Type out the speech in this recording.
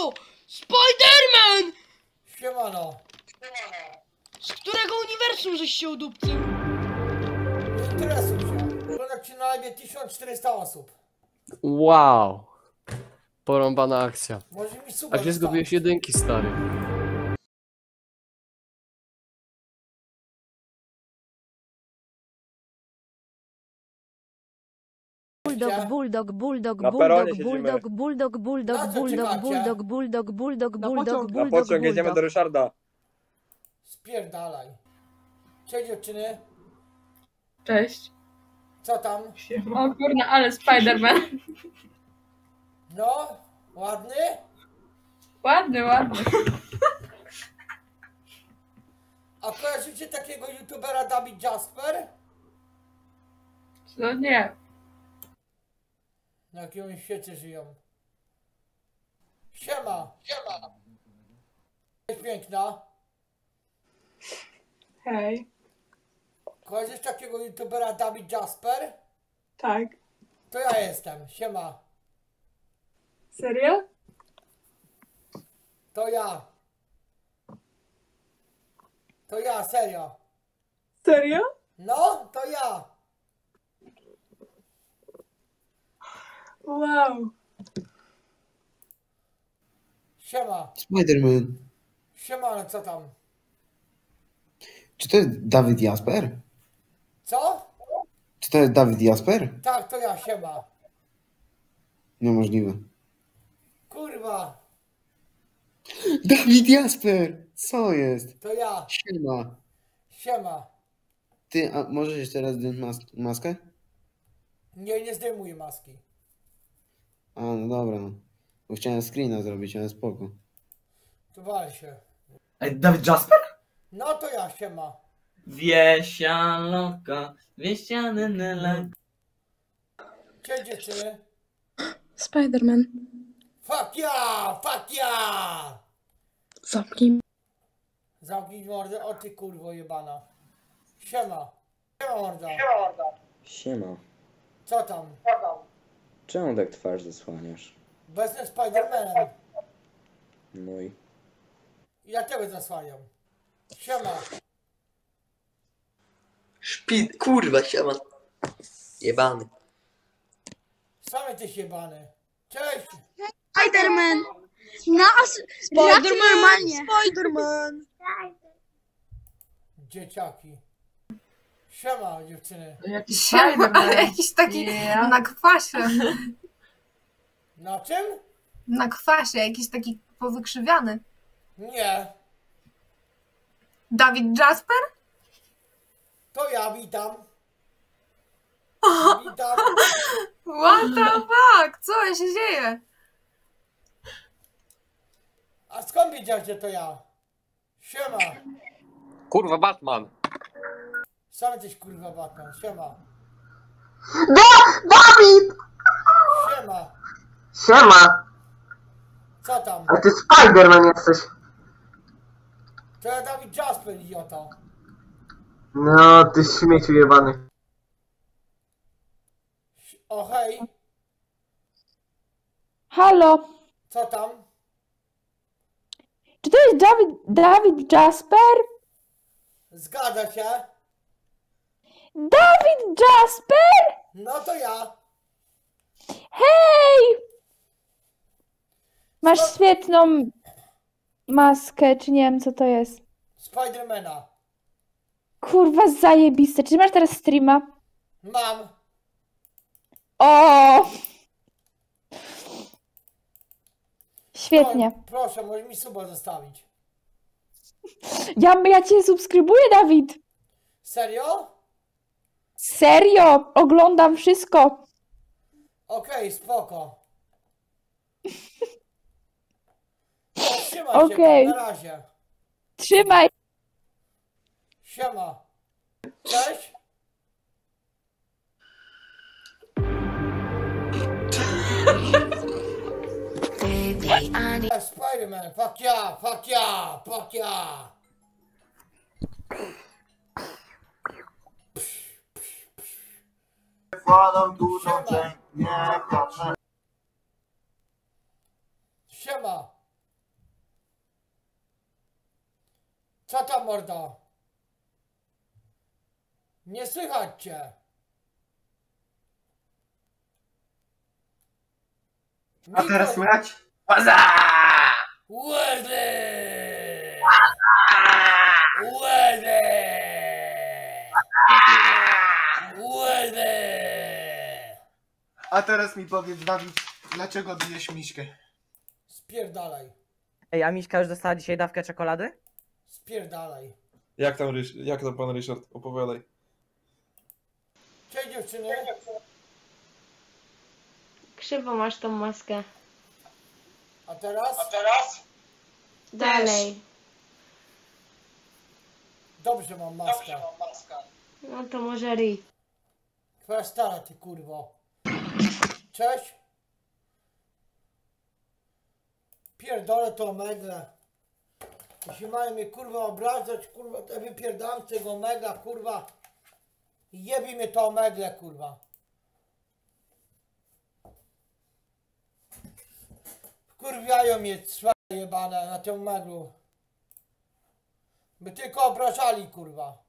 Halo! Spiderman! Siemano. Z którego uniwersum żeś się udupcył? Nie interesuj się. Ogląda ci na live 1400 osób. Wow. Porąbana akcja. Może mi suba A gdzie zgubiłeś jedynki, stary? Bulldog, Bulldog, bulldog, Na bulldog, peronie siedzimy. bulldog, bulldog, bulldog, Na co bulldog, czekacie? bulldog, bulldog, bulldog, bulldog, Na bulldog, pociąg jedziemy do bulldog. Ryszarda. Spierdalaj. Cześć dziewczyny. Cześć. Co tam? O kurna, ale Spiderman. No? Ładny? Ładny, ładny. A kojarzycie takiego youtubera Dawid Jasper? No nie. Na jakimś świecie żyją. Siema. Siema. Jest piękna. Hej, Kojarzysz takiego youtubera Dawid Jasper? tak. To ja jestem. Siema. Serio? To ja. To ja, serio. Serio? No, to ja. Wow. Siema. Spiderman. Siema, ale co tam? Czy to jest Dawid Jasper? Co? Czy to jest Dawid Jasper? Tak, to ja, siema. Niemożliwe. Kurwa, Dawid Jasper! Co jest? to ja. Siema. Siema. Ty, a możesz jeszcze raz zdjąć maskę? Nie zdejmuj maski. A, no dobra. No. Bo chciałem screena zrobić, ale spoko. Tu wal się. Ej, Dawid Jasper? No to ja, siema. Wiesianka, wiesiany. Cześć dziewczyny. Spiderman. Fuck ja! Fuck ja! Zamknij. Zamknij mordę, o ty kurwo jebana. Siema. Siema morda. Siema. Co tam? Czemu tak twarz zasłaniasz? Bo jestem Spidermanem. No i... Ja tego zasłaniam. Siema. Kurwa, siema. Jebany. Sam jesteś jebany. Cześć. Spiderman! Normalnie! Spiderman! Dzieciaki. Siema dziewczyny. Jakiś Siema, Spiderman. ale jakiś taki na kwasie. Na czym? Na kwasie, jakiś taki powykrzywiany. Nie. Dawid Jasper? To ja witam. Witam. What the fuck? Co się dzieje? A skąd wiedziałeś, że to ja? Siema. Kurwa, Batman. Sam jesteś kurwa Batman. Siema. Dawid! Siema. Siema! Co tam? A ty Spiderman jesteś. To ja Dawid Jasper, idioto. No, ty śmieciu jebany. O hej. Halo, Co tam? czy to jest Dawid Jasper? Zgadza się. Dawid Jasper? No to ja. Hej! Masz świetną maskę, czy nie wiem co to jest. Spidermana. Kurwa, zajebiste. Czy masz teraz streama? Mam. O! Świetnie. Proszę, możesz mi suba zostawić. Ja cię subskrybuję, Dawid. Serio? Serio, oglądam wszystko. Okej, spoko. Trzymaj się, Okej. na razie. Trzymaj. Siema. Cześć. Spiderman, fuck yeah, fuck yeah, fuck yeah. Wkładam dużą część, nie patrzę. Siema. mordo. Nie słychać cię. A teraz słychać? Łaza! Łedy! Łedy! Łedy! A teraz mi powiedz, Dawid, dlaczego bijesz Miśkę? Spierdalaj. Ej, a Miśka już dostała dzisiaj dawkę czekolady? Spierdalaj. Jak tam pan Ryszard? Opowiadaj. Cześć dziewczyny. Krzywo masz tą maskę. A teraz? Dalej. Dobrze mam maskę. No to może ryj. Twoja stara, ty kurwo. Cześć. Pierdolę to megle. Jeśli mają mnie kurwa obrażać, kurwa, to wypierdam z tego megla, kurwa. Jebi mnie to megle, kurwa. Kurwiają mnie cwa jebane na tym meglu. By tylko obrażali, kurwa.